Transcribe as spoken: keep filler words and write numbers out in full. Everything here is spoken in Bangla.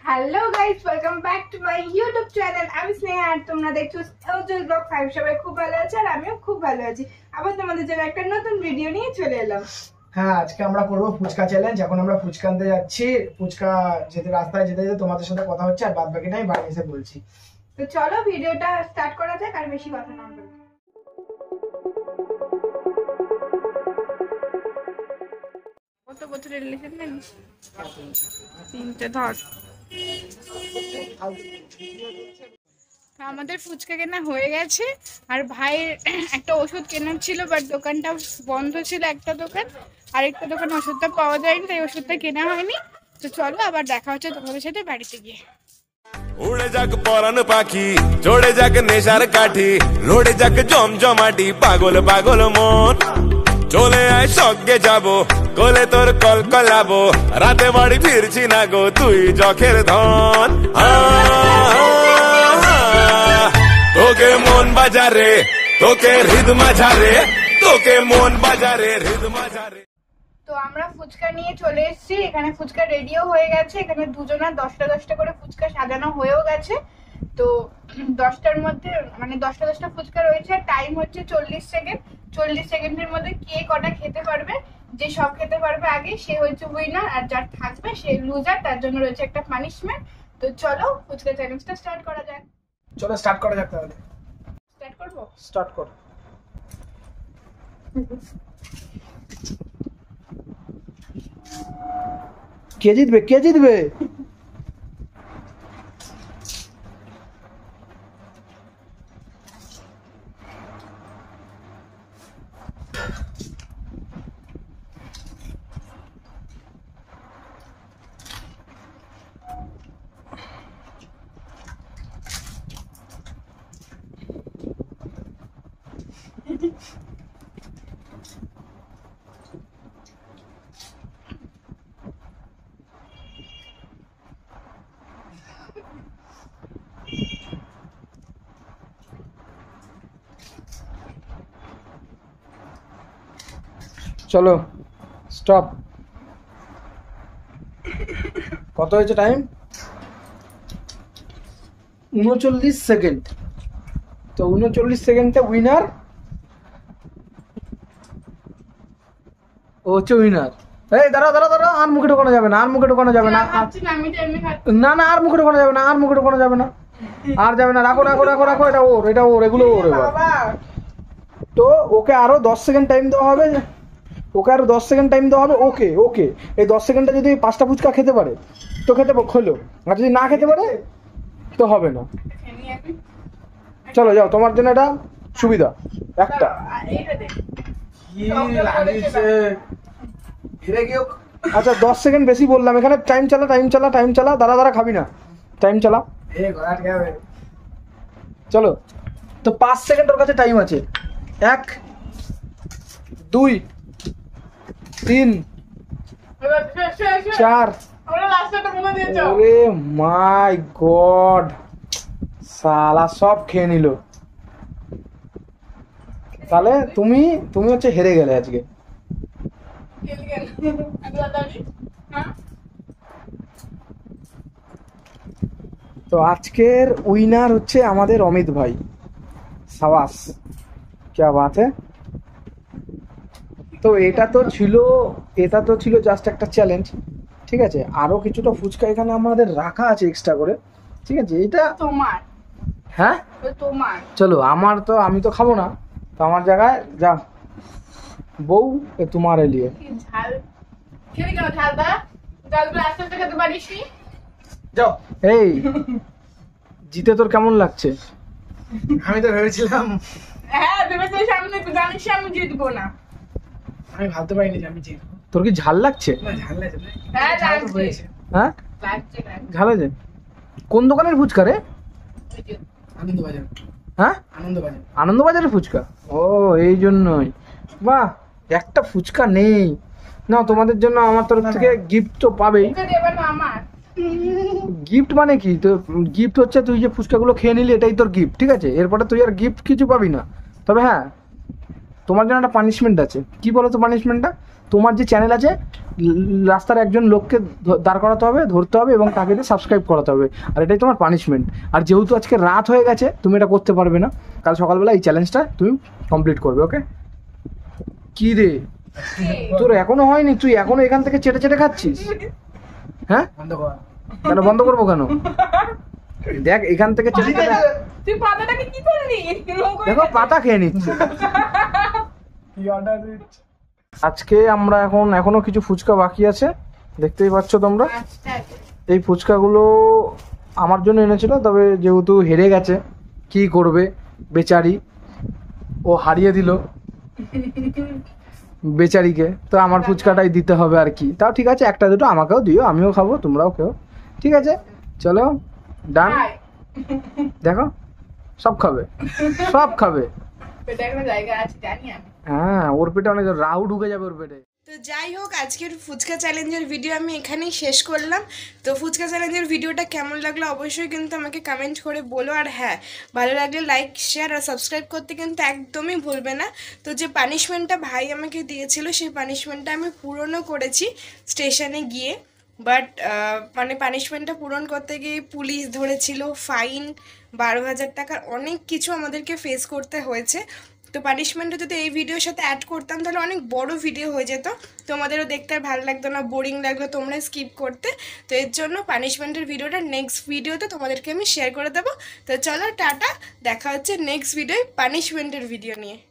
Hello guys, welcome back to my YouTube channel. আমি স্নেহা আর তোমরা দেখছো 𝐁𝐬𝐬 ব্লগ ফাইভ। সবাই খুব ভালো আছে আর আমিও খুব ভালো আছি। আবার তোমাদের জন্য একটা নতুন ভিডিও নিয়ে চলে এলাম। হ্যাঁ, আজকে আমরা করব ফুচকা চ্যালেঞ্জ। এখন আমরা ফুচকা আনতে যাচ্ছি। ফুচকা যেতে রাস্তায় যেতে যেতে তোমাদের সাথে কথা হচ্ছে আর বাদ বাকিটা আমি বাড়ি এসে বলছি। তো চলো ভিডিওটা স্টার্ট করা যাক আর বেশি কথা না বলি। কত বছরের রিলেশন জানিস? তিনটে ধর। আমাদের ফুচকা কেনা হয়ে গেছে আর ভাইয়ের একটা ওষুধ কেনার ছিল, বাট দোকানটা বন্ধ ছিল একটা দোকান, আর একটা দোকান ওষুধটা পাওয়া যায়নি, তাই ওষুধটা কেনা হয়নি। তো চলো আবার দেখা হচ্ছে তোমাদের সাথে বাড়িতে গিয়ে। উড়ে যাক পরান পাখি, চড়ে যাক নেশার কাঠি, রোডে যাক জমজমাটি, পাগল পাগল মন। চলে আয় সঙ্গে যাবো, কোলে তোর কল কলাবো, রাতে বাড়ি ফিরছি না গো তুই চোখের ধন। তোকে মন বাজারে, তোকে হৃদ মাঝারে, তোকে মন বাজারে হৃদ মাঝারে। তো আমরা ফুচকা নিয়ে চলে এসেছি, এখানে ফুচকা রেডিও হয়ে গেছে। এখানে দুজনের দশটা দশটা করে ফুচকা সাজানো হয়েও গেছে। তো দশটার মধ্যে মানে দশটা দশটা ফুচকা রয়েছে, টাইম হচ্ছে চল্লিশ সেকেন্ড। চল্লিশ সেকেন্ডের মধ্যে কে কটা খেতে পারবে, যে সব খেতে পারবে আগে সে হচ্ছে উইনার, আর যার থাকবে সে লুজার। তার জন্য রয়েছে একটা পানিশমেন্ট। তো চলো ফুচকা চ্যালেঞ্জটা স্টার্ট করা যাক। চলো স্টার্ট করা যাক তাহলে। স্টার্ট করবো? স্টার্ট কর। কে জিতবে? কে জিতবে? চলো স্টপ। কত হয়েছে টাইম? উনচল্লিশ সেকেন্ড। তো উনচল্লিশ সেকেন্ডে উইনার ও হচ্ছে উইনার। এই দাঁড়া দাঁড়া দাঁড়া, আর মুখে ঢোকানো যাবে না, আর মুখে ঢোকানো যাবে না, না না আর মুখে ঢোকানো যাবে না, আর মুখে ঢোকানো যাবে না, আর যাবে না। রাখো রাখো রাখো রাখো, এটা ওর, এটা ওর, এগুলো ওর। এবার তো ওকে আরো দশ সেকেন্ড টাইম দেওয়া হবে, ওকে আরো দশ সেকেন্ড টাইম দেওয়া হবে। ওকে ওকে এই দশ সেকেন্ডে যদি পাঁচটা ফুচকা খেতে পারে তো খেতে খোলো, আর যদি না খেতে পারে তো হবে না। চলো যাও, তোমার জন্য এটা সুবিধা একটা। আচ্ছা দশ সেকেন্ড বেশি বললাম, এখানে টাইম চালা টাইম চালা টাইম চালা। দাঁড়া দাঁড়া, খাবি না, টাইম চালা। চলো তো পাঁচ সেকেন্ড ওর কাছে টাইম আছে। এক, দুই, তিন, চার। ওরে মাই গড, সালা সব খেয়ে নিল। তাহলে তুমি তুমি হচ্ছে হেরে গেলে আজকে। তো আজকের উইনার হচ্ছে আমাদের অমিত ভাই। সাবাস, ক্যা বাত হ্যায়। তো এটা তো ছিল এটা তো ছিল জাস্ট একটা চ্যালেঞ্জ, ঠিক আছে। আরো কিছুটা ফুচকা এখানে আমাদের রাখা আছে এক্সট্রা করে, ঠিক আছে। এটা তোমার, হ্যাঁ তোমার। চলো, আমার তো আমি তো খাবো না, তো আমার জায়গায় যা বউ এ তোমার এলিয়ে। যাও। এই জিতে তোর কেমন লাগছে? আমি তো ভেবেছিলাম, হ্যাঁ ভেবেছিস সামনে জানিস আমি জিতবো না। আমি ভাবতে পারিনি যে আমি জিতবো। তোর কি ঝাল লাগছে? না ঝাল লাগছে না। হ্যাঁ লাগছে। হ্যাঁ লাগছে। ঝাল আছে? কোন দোকানের ফুচকা রে? আনন্দবাজার। হ্যাঁ আনন্দবাজার, আনন্দবাজারের ফুচকা। ও এই জন্যই। বাহ, একটা ফুচকা নেই না তোমাদের জন্য, আমার তরফ থেকে গিফট তো পাবেই। গিফট মানে কি? তো গিফট হচ্ছে তুই যে ফুচকাগুলো খেয়ে নিলি এটাই তোর গিফট, ঠিক আছে। এরপরে তুই আর গিফট কিছু পাবি না। তবে হ্যাঁ, তোমার জন্য একটা পানিশমেন্ট আছে। কি বলো তো পানিশমেন্টটা? তোমার যে চ্যানেল আছে রাস্তার একজন লোককে দাঁড় করাতে হবে, ধরতে হবে এবং তাকে সাবস্ক্রাইব করাতে হবে, আর এটাই তোমার পানিশমেন্ট। আর যেহেতু আজকে রাত হয়ে গেছে তুমি এটা করতে পারবে না, কাল সকালবেলা এই চ্যালেঞ্জটা তুমি কমপ্লিট করবে, ওকে? কি রে তোর এখনো হয়নি? তুই এখনো এখান থেকে চেটে চেটে খাচ্ছিস? হ্যাঁ কেন বন্ধ করবো কেন? দেখ এখান থেকে চেটে চেটে তুই পাতাটাকে কি করলি? দেখো পাতা খেয়ে নিচ্ছে। আজকে আমরা এখন এখনো কিছু ফুচকা বাকি আছে, দেখতেই পাচ্ছ তোমরা। এই ফুচকাগুলো আমার জন্য এনেছিল, তবে যেহেতু হেরে গেছে কি করবে বেচারি, ও হারিয়ে দিল বেচারিকে, তো আমার ফুচকাটাই দিতে হবে আর কি। তাও ঠিক আছে, একটা দুটো আমাকেও দিও, আমিও খাবো তোমরাও খেও, ঠিক আছে? চলো ডান। দেখো সব খাবে, সব খাবে। হ্যাঁ ওর পেটে অনেক রাহু ঢুকে যাবে ওর পেটে। তো যাই হোক, আজকের ফুচকা চ্যালেঞ্জের ভিডিও আমি এখানেই শেষ করলাম। তো ফুচকা চ্যালেঞ্জের ভিডিওটা কেমন লাগলো অবশ্যই কিন্তু আমাকে কমেন্ট করে বলো। আর হ্যাঁ, ভালো লাগলে লাইক শেয়ার আর সাবস্ক্রাইব করতে কিন্তু একদমই ভুলবে না। তো যে পানিশমেন্টটা ভাই আমাকে দিয়েছিল সেই পানিশমেন্টটা আমি পূরণও করেছি স্টেশনে গিয়ে, বাট মানে পানিশমেন্টটা পূরণ করতে গিয়ে পুলিশ ধরেছিল, ফাইন বারো হাজার টাকার অনেক কিছু আমাদেরকে ফেস করতে হয়েছে। তো পানিশমেন্টটা যদি এই ভিডিওর সাথে অ্যাড করতাম তাহলে অনেক বড় ভিডিও হয়ে যেত, তোমাদেরও দেখতে আর ভালো লাগতো না, বোরিং লাগলো, তোমরা স্কিপ করতে। তো এর জন্য পানিশমেন্টের ভিডিওটা নেক্সট ভিডিওতে তোমাদেরকে আমি শেয়ার করে দেবো। তো চলো টাটা, দেখা হচ্ছে নেক্সট ভিডিওয় পানিশমেন্টের ভিডিও নিয়ে।